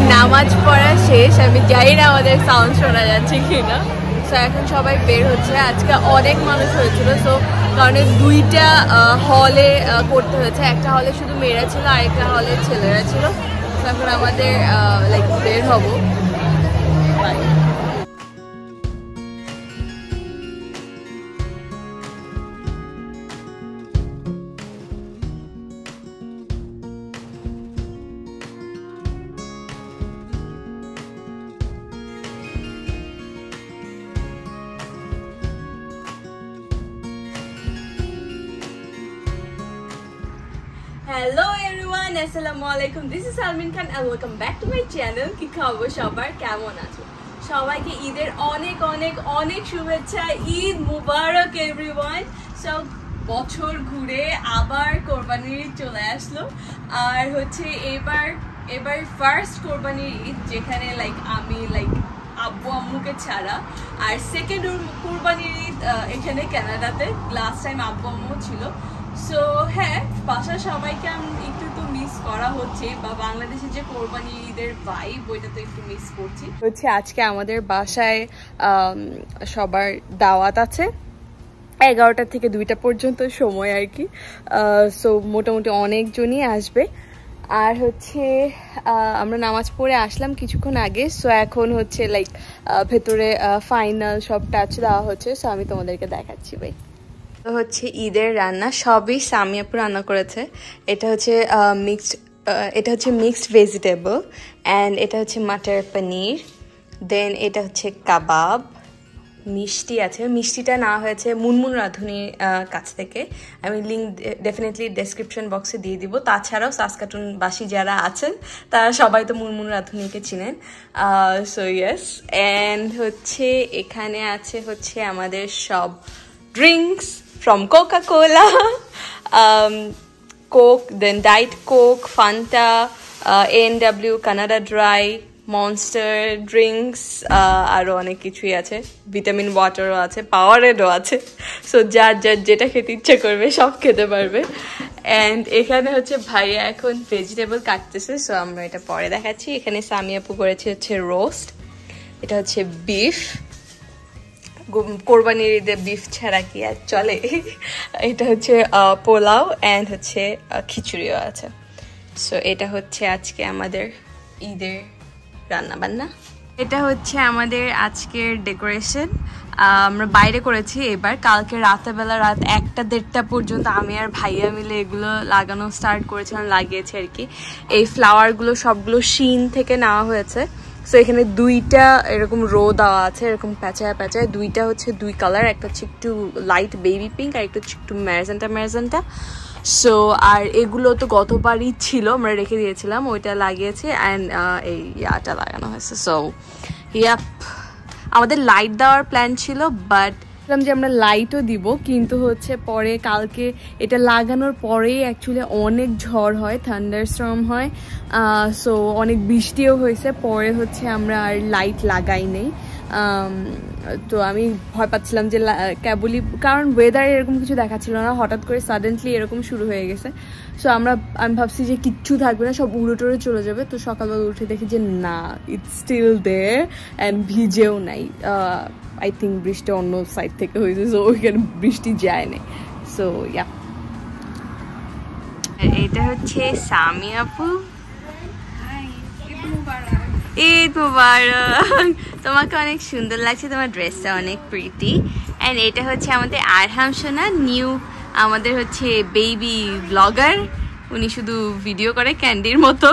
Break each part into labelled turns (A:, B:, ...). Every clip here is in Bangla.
A: নামাজ পড়া শেষ, আমি জানি না আমাদের সাউন্ড শোনা যাচ্ছে কিনা। সো এখন সবাই বের হচ্ছে, আজকে অনেক মানুষ হয়েছিল। সো কারণ দুইটা হলে করতে হয়েছে, একটা হলে শুধু মেয়েরা ছিল আর একটা হলে ছেলেরা ছিল। তো এখন আমাদের লাইক বের হবো। Hello everyone, Assalamualaikum. This is Salmin Khan and welcome back to my channel. কি খবর সবার, কেমন আছো? সবাইকে ঈদের অনেক অনেক অনেক শুভেচ্ছা। ঈদ মুবারক এভরিওয়ান। সো বছর ঘুরে আবার কোরবানির ঈদ চলে আসলো, আর হচ্ছে এবার ফার্স্ট কোরবানির ঈদ যেখানে আমি আব্বু আম্মুকে ছাড়া, আর সেকেন্ড কোরবানির ঈদ এখানে কানাডাতে। লাস্ট টাইম আব্বু আম্মু ছিল। সো হ্যাঁ, বাসার সবাইকে একটু তো মিস করা হচ্ছে, বা বাংলাদেশের যে কোরবানি ঈদের ভাইব ওইটা তো একটু মিস করছি। হচ্ছে আজকে আমাদের বাসায় সবার দাওয়াত আছে 11টা থেকে 2টা পর্যন্ত সময় আর কি। সো মোটামুটি অনেকজনই আসবে। আর হচ্ছে আমরা নামাজ পড়ে আসলাম কিছুক্ষণ আগে। সো এখন হচ্ছে ভেতরে ফাইনাল সব টাচ দেওয়া হচ্ছে। সো আমি তোমাদেরকে দেখাচ্ছি ভাই। তো হচ্ছে ঈদের রান্না সবই সামি আপু রান্না করেছে। এটা হচ্ছে মিক্সড ভেজিটেবল, অ্যান্ড এটা হচ্ছে মাটার পনির, দেন এটা হচ্ছে কাবাব, মিষ্টি আছে। মিষ্টিটা না হয়েছে মুনমুন রাঁধুনির কাছ থেকে, আমি লিঙ্ক ডেফিনেটলি ডেসক্রিপশন বক্সে দিয়ে দিব। তাছাড়াও সাসকাটুনবাসী যারা আছেন তারা সবাই তো মুনমুন রাঁধুনিকে চিনেন। সো ইয়েস, অ্যান্ড হচ্ছে এখানে আছে হচ্ছে আমাদের সব drinks from Coca-Cola, Coke, then Diet Coke, Fanta, A&W, Canada Dry, Monster drinks, আরও অনেক কিছুই আছে। ভিটামিন ওয়াটারও আছে, পাওয়ারেডও আছে। সো যার যেটা খেতে ইচ্ছে করবে সব খেতে পারবে। অ্যান্ড এখানে হচ্ছে ভাইয়া এখন ভেজিটেবল কাটতেছে। সো আমরা এটা পরে দেখাচ্ছি। এখানে সামি আপু করেছে হচ্ছে রোস্ট, এটা হচ্ছে বিফ। কোরবানির ঈদে বিফ ছাড়া কি আর চলে। এটা হচ্ছে পোলাও, অ্যান্ড হচ্ছে খিচুড়িও আছে। সো এটা হচ্ছে আজকে আমাদের ঈদের রান্না বান্না। এটা হচ্ছে আমাদের আজকের ডেকোরেশন। আমরা বাইরে করেছি এবার। কালকে রাতেবেলা রাত 1টা-1:30টা পর্যন্ত আমি আর ভাইয়া মিলে এগুলো লাগানো স্টার্ট করেছিলাম, লাগিয়েছি আর কি। এই ফ্লাওয়ারগুলো সবগুলো শিন থেকে নেওয়া হয়েছে। সো এখানে 2টা এরকম রো দেওয়া আছে, এরকম প্যাঁচায় প্যাঁচায়। 2টা হচ্ছে 2 কালার, একটা হচ্ছে একটু লাইট বেবি পিঙ্ক আর একটা হচ্ছে একটু ম্যাজেন্টা। সো আর এগুলো তো গতবারই ছিল, আমরা রেখে দিয়েছিলাম, ওইটা লাগিয়েছি। অ্যান্ড এই ইয়াটা লাগানো হয়েছে। সো ইয়াপ, আমাদের লাইট দেওয়ার প্ল্যান ছিল, বাট যে আমরা লাইটও দিব, কিন্তু হচ্ছে পরে কালকে এটা লাগানোর পরেই অ্যাকচুয়ালি অনেক ঝড় হয়, থান্ডারস্টর্ম হয়। সো অনেক বৃষ্টিও হয়েছে, পরে হচ্ছে আমরা আর লাইট লাগাই নেই। তো আমি ভয় পাচ্ছিলাম যে কেবলই, কারণ ওয়েদার এরকম কিছু দেখাচ্ছিল না, হঠাৎ করে সাডেনলি এরকম শুরু হয়ে গেছে। সো আমি ভাবছি যে কিচ্ছু থাকবে না, সব উড়ে টুড়ে চলে যাবে। তো সকালবেলা উঠে দেখি যে না, ইটস স্টিল দেয়ার, অ্যান্ড ভিজেও নাই। আই থিঙ্ক বৃষ্টি অন্য সাইড থেকে হয়েছে, সো ওইখানে বৃষ্টি যায় না। সো ইয়া, এটা হচ্ছে সামি আপু। ঈদ মুবারক। তোমাকে অনেক সুন্দর লাগছে, তোমার ড্রেসটা অনেক প্রিটি। অ্যান্ড এটা হচ্ছে আমাদের আরহাম সোনা, নিউ আমাদের হচ্ছে বেবি ব্লগার। উনি শুধু ভিডিও করে ক্যান্ডির মতো।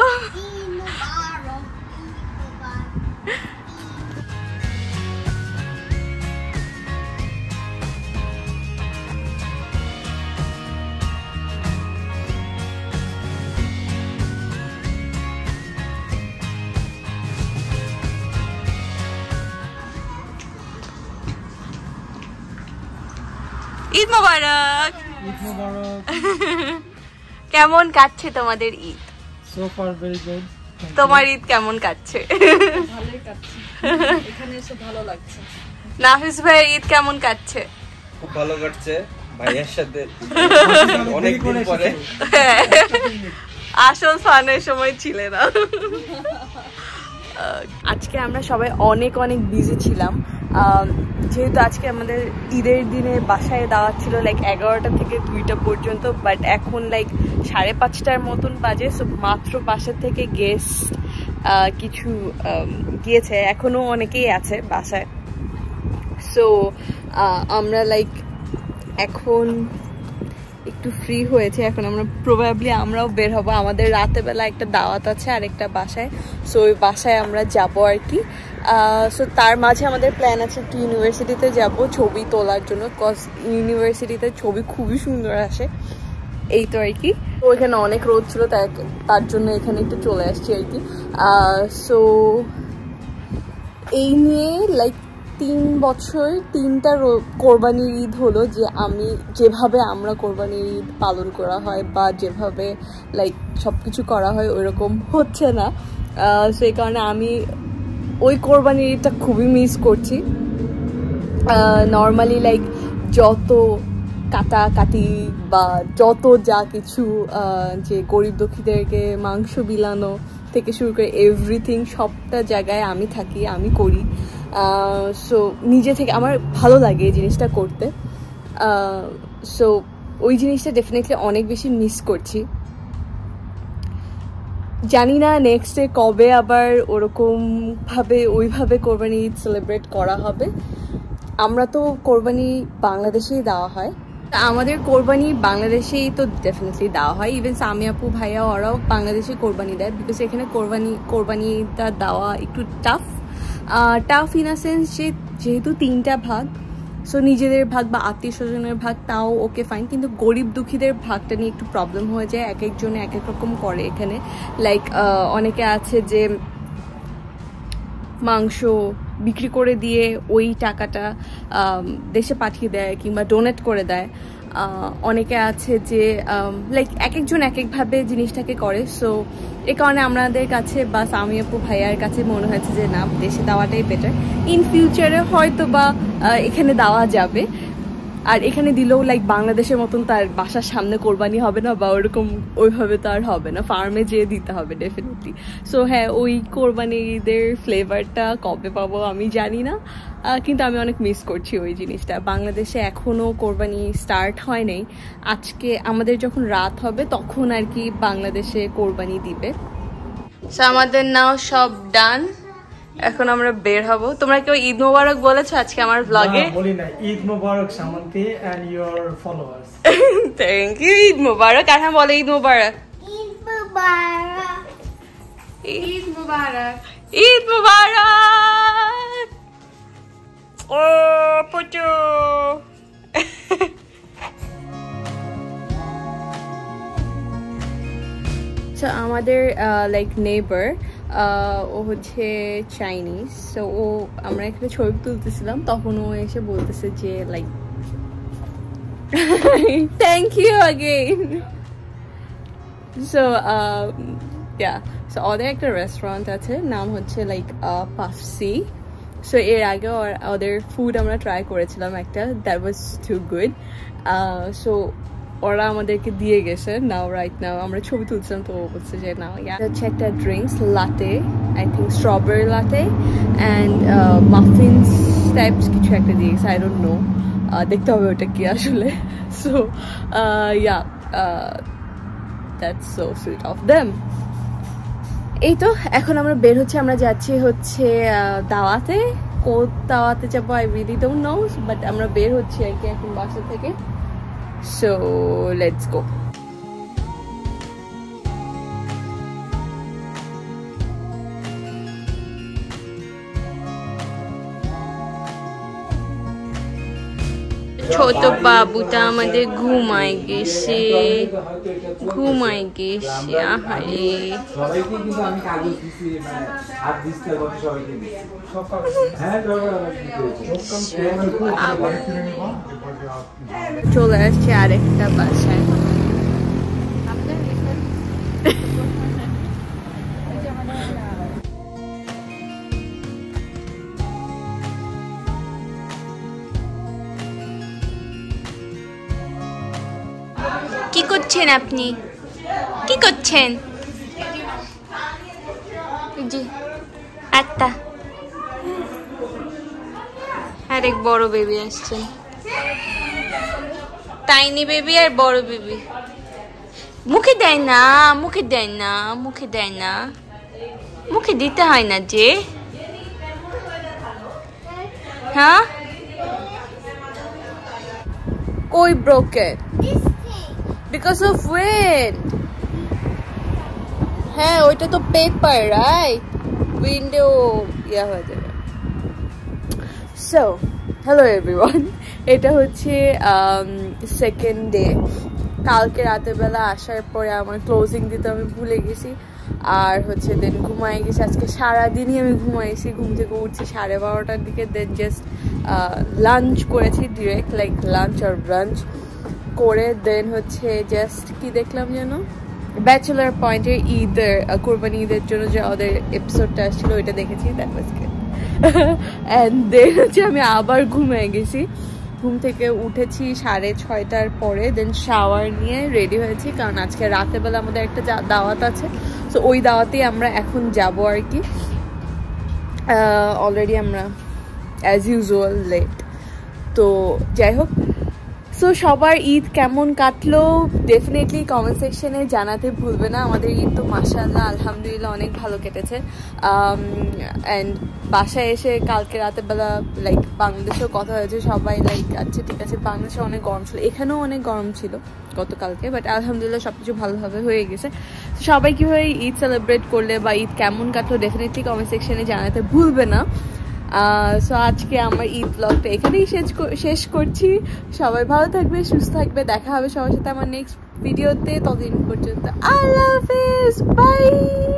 A: ঈদ মোবারক। ঈদ মোবারক। কেমন কাটছে তোমাদের Eid?
B: So far very good.
A: তোমার ঈদ কেমন কাটছে?
C: ভালোই কাটছে, এখানে এসে ভালো লাগছে।
A: নাফিস ভাইয়ের ঈদ কেমন কাটছে?
D: খুব ভালো কাটছে ভাইয়ার সাথে অনেক দিন পরে।
A: আসল ফানের সময় ছিলে না। আজকে আমরা সবাই অনেক অনেক বিজি ছিলাম, যেহেতু আজকে আমাদের ঈদের দিনে বাসায় দাওয়াত ছিল লাইক 11টা থেকে 2টা পর্যন্ত, বাট এখন লাইক 5:30টার মতন বাজে। সো মাত্র বাসা থেকে গেস্ট কিছু গিয়েছে, এখনও অনেকেই আছে বাসায়। সো আমরা লাইক এখন একটু ফ্রি হয়েছে, এখন আমরা প্রবাবলি আমরাও বের হব। আমাদের রাতে বেলা একটা দাওয়াত আছে আর একটা বাসায়, সো ওই বাসায় আমরা যাব আর কি। সো তার মাঝে আমাদের প্ল্যান আছে একটু ইউনিভার্সিটিতে যাব ছবি তোলার জন্য, কজ ইউনিভার্সিটিতে ছবি খুবই সুন্দর আসে। এই তো আর কি। তো এখানে অনেক রোদ ছিল, তার জন্য এখানে একটু চলে আসছি আর কি। সো এই নিয়ে লাইক 3 বছর 3টা কোরবানির ঈদ হলো, যে যেভাবে আমরা কোরবানির ঈদ পালন করা হয় বা যেভাবে লাইক সব কিছু করা হয় ওইরকম হচ্ছে না। সেই কারণে আমি ওই কোরবানির ঈদটা খুবই মিস করছি। নর্মালি লাইক যত কাটাকাটি বা যত যা কিছু, যে গরিব দুঃখীদেরকে মাংস বিলানো থেকে শুরু করে এভরিথিং, সবটা জায়গায় আমি থাকি, আমি করি। সো নিজে থেকে আমার ভালো লাগে এই জিনিসটা করতে। সো ওই জিনিসটা ডেফিনেটলি অনেক বেশি মিস করছি। জানি না নেক্সট ডে কবে আবার ওইভাবে কোরবানি ঈদ সেলিব্রেট করা হবে। আমরা তো কোরবানি বাংলাদেশেই দেওয়া হয়, আমাদের কোরবানি বাংলাদেশেই তো ডেফিনেটলি দেওয়া হয়। ইভেন সামি আপু ভাইয়া ওরাও বাংলাদেশে কোরবানি দেয়, বিকজ এখানে কোরবানিটা দেওয়া একটু টাফ ইন আ সেন্স, যেহেতু 3টা ভাগ। সো নিজেদের ভাগ বা আত্মীয় স্বজনের ভাগ তাও ওকে ফাইন, কিন্তু গরিব দুঃখীদের ভাগটা নিয়ে একটু প্রবলেম হয়ে যায়। এক একজনে এক এক রকম করে এখানে। লাইক অনেকে আছে যে মাংস বিক্রি করে দিয়ে ওই টাকাটা দেশে পাঠিয়ে দেয় কিংবা ডোনেট করে দেয়। অনেকে আছে যে লাইক এক একজন এক একভাবে জিনিসটাকে করে। সো এ কারণে আমাদের কাছে বা সামি আপু ভাইয়ার কাছে মনে হয়েছে যে না, দেশে দেওয়াটাই বেটার। ইন ফিউচারে হয়তো বা এখানে দেওয়া যাবে, আর এখানে দিলেও লাইক বাংলাদেশের মতন তার বাসার সামনে কোরবানি হবে না বা ওইভাবে তো আর হবে না, ফার্মে যেয়ে দিতে হবে ডেফিনেটলি। সো হ্যাঁ, ওই কোরবানিদের ফ্লেভারটা কবে পাবো আমি জানি না, কিন্তু আমি অনেক মিস করছি ওই জিনিসটা। বাংলাদেশে এখনও কোরবানি স্টার্ট হয় নাই, আজকে আমাদের যখন রাত হবে তখন আর কি বাংলাদেশে কোরবানি দিবে। সো আমাদের নাও সব ডান, এখন আমরা বের হব। তোমরা কেউ ঈদ মোবারক বলেছো আজকে আমার ব্লগে?
B: বলি না। ঈদ মোবারক Samanti and your followers.
A: Thank you. Eid মোবারক। আর হ্যাঁ, বলে ঈদ মোবারক।
E: ঈদ মুবারক।
A: ঈদ মোবারক। ঈদ মোবারক। ও পুচু। আমাদের লাইক নেইবার, ও হচ্ছে চাইনিজ। সো আমরা এখানে ছবি তুলতেছিলাম, তখন ও এসে বলতেছে যে like thank you again. So so ওদের একটা রেস্টুরেন্ট আছে, নাম হচ্ছে লাইক পাফসি। সো এর আগে ওদের ফুড আমরা ট্রাই করেছিলাম একটা, that was too good. So ওরা আমাদেরকে দিয়ে গেছে। নাও রাইট নাও আমরা ছবি তুলছিলাম, তো বলছে যে নাও হচ্ছে একটা drinks latte, I think strawberry latte and muffins types কিছু একটা দিয়েছে, আই ডোন্ট নো, দেখতে হবে ওটা কি আসলে। So that's so sweet of them. এই তো এখন আমরা বের হচ্ছে, আমরা যাচ্ছি হচ্ছে দাওয়াতে। দাওয়াতে যাবো I really don't know, but আমরা বের হচ্ছি আর কি এখন বাসা থেকে। So let's go. ছোট বাবুটা আমাদের ঘুমাই গেছে। আহারে চলে আসছে আরেকটা বাসায়। কি করছেন আপনি? কি করছেন? জি ঠাট্টা আর এক বড় বেবি আসছেন টাইনি বেবি আর বড় বেবি মুখে দেয় না মুখে দেয় না মুখে দেয় না মুখে দিতে হয় না যে হ্যাঁ কই broken because of wind হ্যাঁ ওইটা তো পেপার রাইট উইন্ডো ইয়া হয়ে যাবে সো হ্যালো এভরিওয়ান এটা হচ্ছে সেকেন্ড ডে কালকে রাতের বেলা আসার পরে আমার ক্লোজিং দিতে আমি ভুলে গেছি আর হচ্ছে দেন ঘুমাই গেছি আজকে সারাদিনই আমি ঘুমাইছি ঘুম থেকে উঠছি 12:30টার দিকে দেন জাস্ট লাঞ্চ করেছি ডিরেক্ট লাইক লাঞ্চ আর ব্রাঞ্চ করে দেন হচ্ছে জাস্ট কি দেখলাম যেন ব্যাচেলার পয়েন্টের ঈদের কোরবানি ঈদের জন্য যে ওদের এপিসোডটা আসছিল ওইটা দেখেছি that was good and then হচ্ছে আমি আবার ঘুমিয়ে গেছি ঘুম থেকে উঠেছি 6:30টার পরে দেন শাওয়ার নিয়ে রেডি হয়েছি কারণ আজকে রাতের বেলা আমাদের একটা দাওয়াত আছে সো ওই দাওয়াতেই আমরা এখন যাব আর কি অলরেডি আমরা অ্যাজ ইউজুয়াল লেট তো যাই হোক সো সবার ঈদ কেমন কাটলো ডেফিনেটলি কমেন্ট সেকশনে জানাতে ভুলবে না আমাদের ঈদ তো মাশাআল্লাহ আলহামদুলিল্লাহ অনেক ভালো কেটেছে অ্যান্ড বাসায় এসে কালকে রাতের বেলা লাইক বাংলাদেশেও কথা হয়েছে সবাই লাইক আচ্ছা ঠিক আছে বাংলাদেশে অনেক গরম ছিল এখানেও অনেক গরম ছিল গতকালকে বাট আলহামদুলিল্লাহ সব কিছু ভালোভাবে হয়ে গেছে সবাই কীভাবে ঈদ সেলিব্রেট করলে বা ঈদ কেমন কাটলো ডেফিনেটলি কমেন্ট সেকশনে জানাতে ভুলবে না সো আজকে আমার ঈদ ব্লগটা এখানেই শেষ করছি সবাই ভালো থাকবে সুস্থ থাকবে দেখা হবে সবার সাথে আমার নেক্সট ভিডিওতে ততদিন পর্যন্ত আল্লাহ হাফেজ বাই